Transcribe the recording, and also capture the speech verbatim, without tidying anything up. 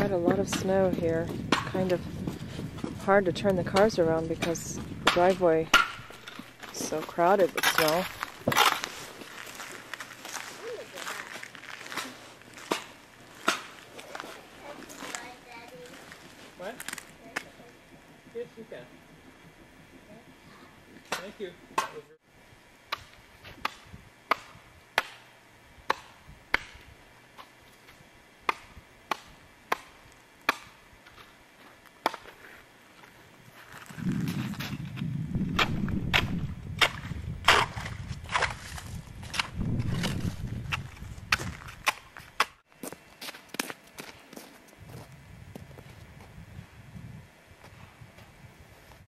got a lot of snow here. It's kind of hard to turn the cars around because the driveway is so crowded with snow. What? Yes, you can. Thank you.